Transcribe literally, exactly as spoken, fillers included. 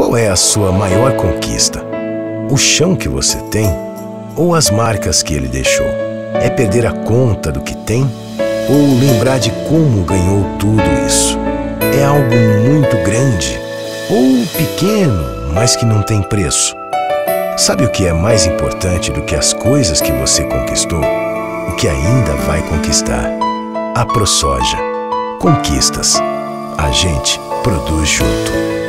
Qual é a sua maior conquista? O chão que você tem ou as marcas que ele deixou? É perder a conta do que tem ou lembrar de como ganhou tudo isso? É algo muito grande ou pequeno, mas que não tem preço? Sabe o que é mais importante do que as coisas que você conquistou? O que ainda vai conquistar. A ProSoja. Conquistas. A gente produz junto.